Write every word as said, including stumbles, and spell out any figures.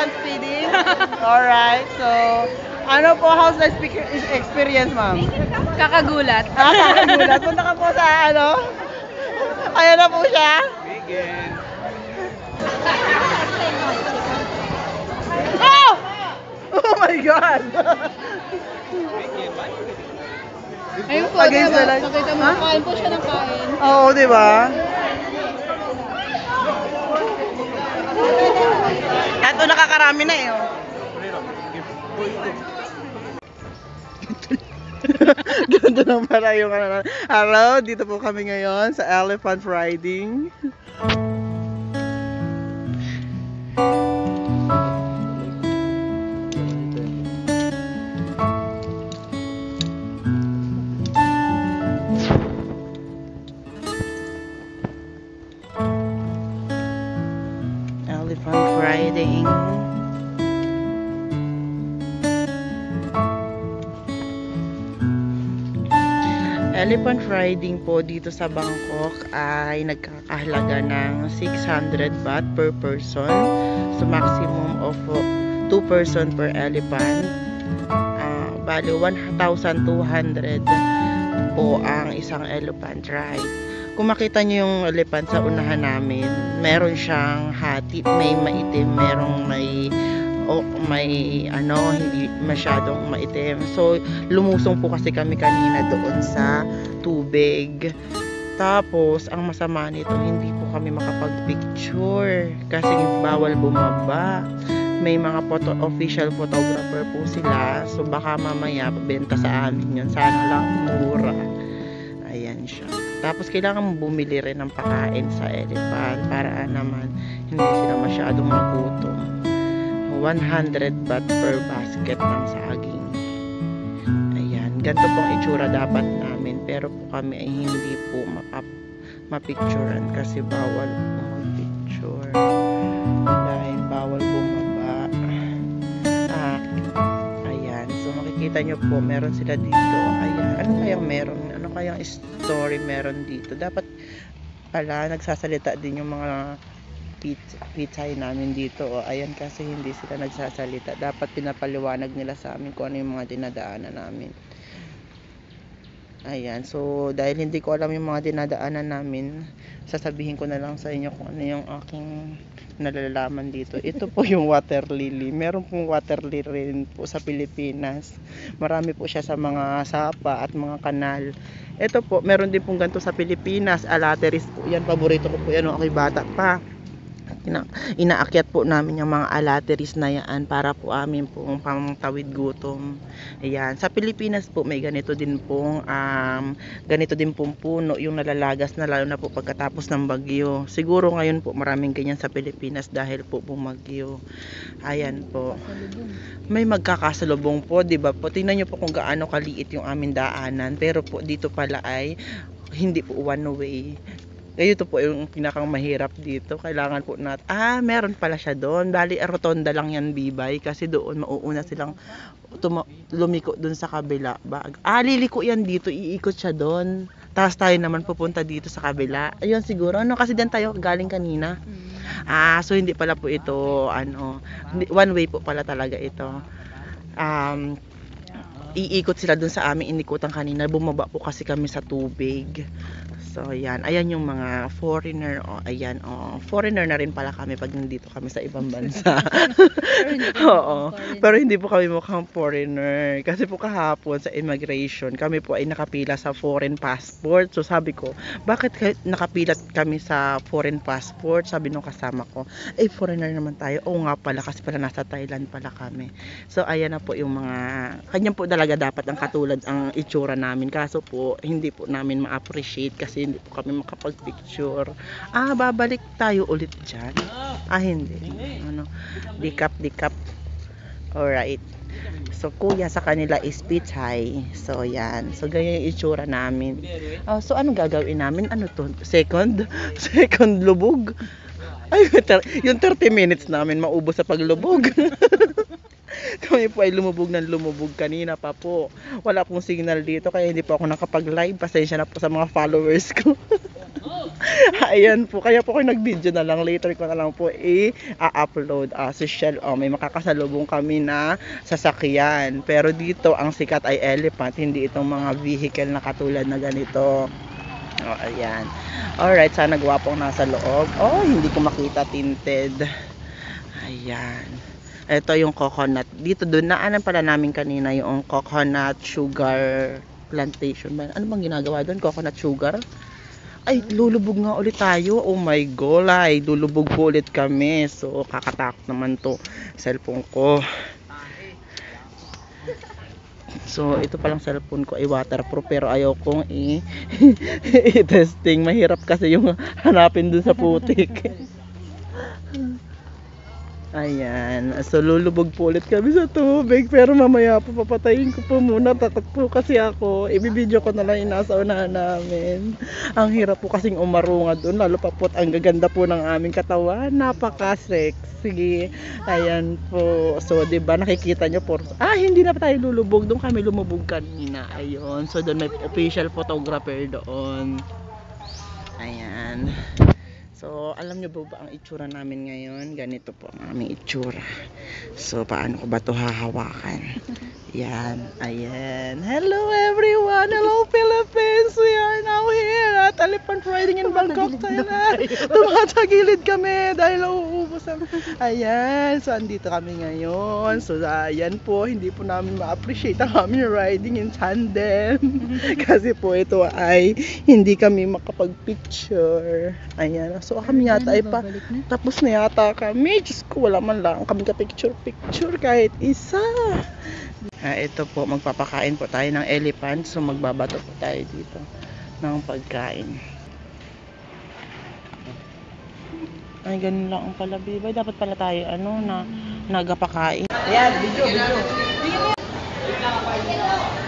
elephant feeding. Alright, so ano po, how's the experience, ma'am? Kakagulat. Ah, kakagulat. Punta ka po sa ano? Ayan na po siya. Begin. Oh! Oh my God! Ayun po, Against diba? the light. Nakita mo, Ha? kain po siya ng kain. Oo, di ba? Ito nakakarami na eh. Oh. Ganito lang pala yung ano. Hello, dito po kami ngayon sa elephant riding. Elephant riding. Elephant riding po dito sa Bangkok ay nagkakahalaga ng six hundred baht per person. So maximum of two person per elephant. Uh, bali one thousand two hundred po ang isang elephant ride. Kung makita nyo yung elephant sa unahan namin, meron siyang hati, may maitim, merong may o may ano, hindi masyadong maitim. So lumusong po kasi kami kanina doon sa tubig. Tapos ang masama nito, hindi po kami makapag-picture kasi bawal bumaba. May mga photo, official photographer po sila. So baka mamaya benta sa amin yun. Sana lang mura. Ayan siya. Tapos kailangan bumili rin ng pakain sa elephant para naman hindi sila masyadong magutom. one hundred baht per basket ng saging. Ayan, ganito pong itsura dapat namin, pero po kami ay hindi po mapap mapicturean kasi bawal po mag-picture dahil bawal bumaba. Ah, ayan, so makikita nyo po meron sila dito. Ayan, ano kayang meron? Ano kayang story meron dito? Dapat pala nagsasalita din yung mga pizza namin dito. O, ayan, kasi hindi sila nagsasalita. Dapat pinapaliwanag nila sa amin kung ano yung mga dinadaanan namin. Ayan, so dahil hindi ko alam yung mga dinadaanan namin, sasabihin ko na lang sa inyo kung ano yung aking nalalaman dito. Ito po yung water lily. Meron pong water lily rin po sa Pilipinas. Marami po siya sa mga sapa at mga kanal. Ito po, meron din pong ganito sa Pilipinas. Alateris po yan. Paborito ko po yan nung ako'y bata pa. Ina inaakyat po namin yung mga alateris na yan para po amin pong pangtawid gutom. Ayan. Sa Pilipinas po may ganito din pong um, ganito din pong puno yung nalalagas na, lalo na po pagkatapos ng bagyo. Siguro ngayon po maraming ganyan sa Pilipinas dahil po bumagyo. Ayan po. May magkakasalubong po, di ba po? Tingnan nyo po kung gaano kaliit yung aming daanan, pero po dito pala ay hindi po one way. Kaya ito po yung pinakang mahirap dito. Kailangan po natin, ah, meron pala siya doon. Bali, rotonda lang yan, bibay. Kasi doon, mauuna silang lumiko doon sa kabila. Ah, liliko yan dito. Iikot siya doon. Tapos tayo naman pupunta dito sa kabila. Ayun siguro. Ano, kasi din tayo galing kanina. Ah, so hindi pala po ito, ano, one way po pala talaga ito. Um, iikot sila doon sa aming inikutan kanina. Bumaba po kasi kami sa tubig. So, ayan. Ayan yung mga foreigner. O, ayan. O, foreigner na rin pala kami pag nandito kami sa ibang bansa. Oo. Pero hindi po kami mukhang foreigner. Kasi po kahapon sa immigration, kami po ay nakapila sa foreign passport. So, sabi ko, bakit nakapilat kami sa foreign passport? Sabi nung kasama ko, eh, foreigner naman tayo. Oo nga pala, kasi pala nasa Thailand pala kami. So, ayan na po yung mga, kanya po talaga dapat ang katulad ang itsura namin. Kaso po, hindi po namin ma-appreciate kasi hindi po kami makapag-picture. Ah, babalik tayo ulit dyan. Ah, hindi. Ano, dikap, dikap. Alright. So, kuya sa kanila is pichay. So, yan. So, ganyan yung itsura namin. Oh, so, anong gagawin namin? Ano to? Second? Second lubog? Ay, yung thirty minutes namin maubos sa paglubog. Kami po ay lumubog ng lumubog kanina pa po. Wala pong signal dito kaya hindi po ako nakapag-live. Pasensya na po sa mga followers ko. Ayan po, kaya po ako nag-video na lang. Later ko na lang po i-upload. Ah, si Shell, oh, may makakasalubong kami na sasakyan. Pero dito, ang sikat ay elephant, hindi itong mga vehicle na katulad na ganito. Oh, ayan. Alright, sana gwapong nasa loob. Oh, hindi ko makita tinted. Ayan. Ito yung coconut. Dito doon, naanan pala namin kanina yung coconut sugar plantation. Ano bang ginagawa doon? Coconut sugar? Ay, lulubog nga ulit tayo. Oh my God, ay, lulubog po ulit kami. So, kakatakot naman to cellphone ko. So, ito palang cellphone ko ay waterproof pero ayaw kong i- i-testing. Mahirap kasi yung hanapin dun sa putik. Ayan. So, lulubog po ulit kami sa tubig. Pero mamaya po, papatayin ko po muna. Tatak po kasi ako. Ibibideo ko na lang yung nasa unahan namin. Ang hirap po kasing umarunga doon. Lalo pa po, ang gaganda po ng aming katawan. Napaka-sexy. Ayan po. So, diba, nakikita nyo po. Ah, hindi na pa tayo lulubog. Doon kami lumubog kanina. Ayun. So, doon may official photographer doon. Ayan. So, alam nyo ba ba ang itsura namin ngayon? Ganito po ang aming itsura. So, paano ko ba ito hahawakan? Yan. Ayan. Hello everyone! Hello Philippines! We are now here at Elephant Riding in Bangkok, Thailand. Tumatagilid kami dahil nauubos ang... Ayan. So, andito kami ngayon. So, ayan po. Hindi po namin ma-appreciate ang aming riding in tandem. Kasi po ito ay hindi kami makapag-picture. Ayan. So, kami yata ay pa, tapos na yata kami. Diyos ko, wala man lang kami ka-picture-picture kahit isa. Ah, ito po, magpapakain po tayo ng elephant. So, magbabato po tayo dito ng pagkain. Ay, ganun lang ang pala, Biba. Dapat pala tayo, ano, na nagapakain. Ayan, video, video.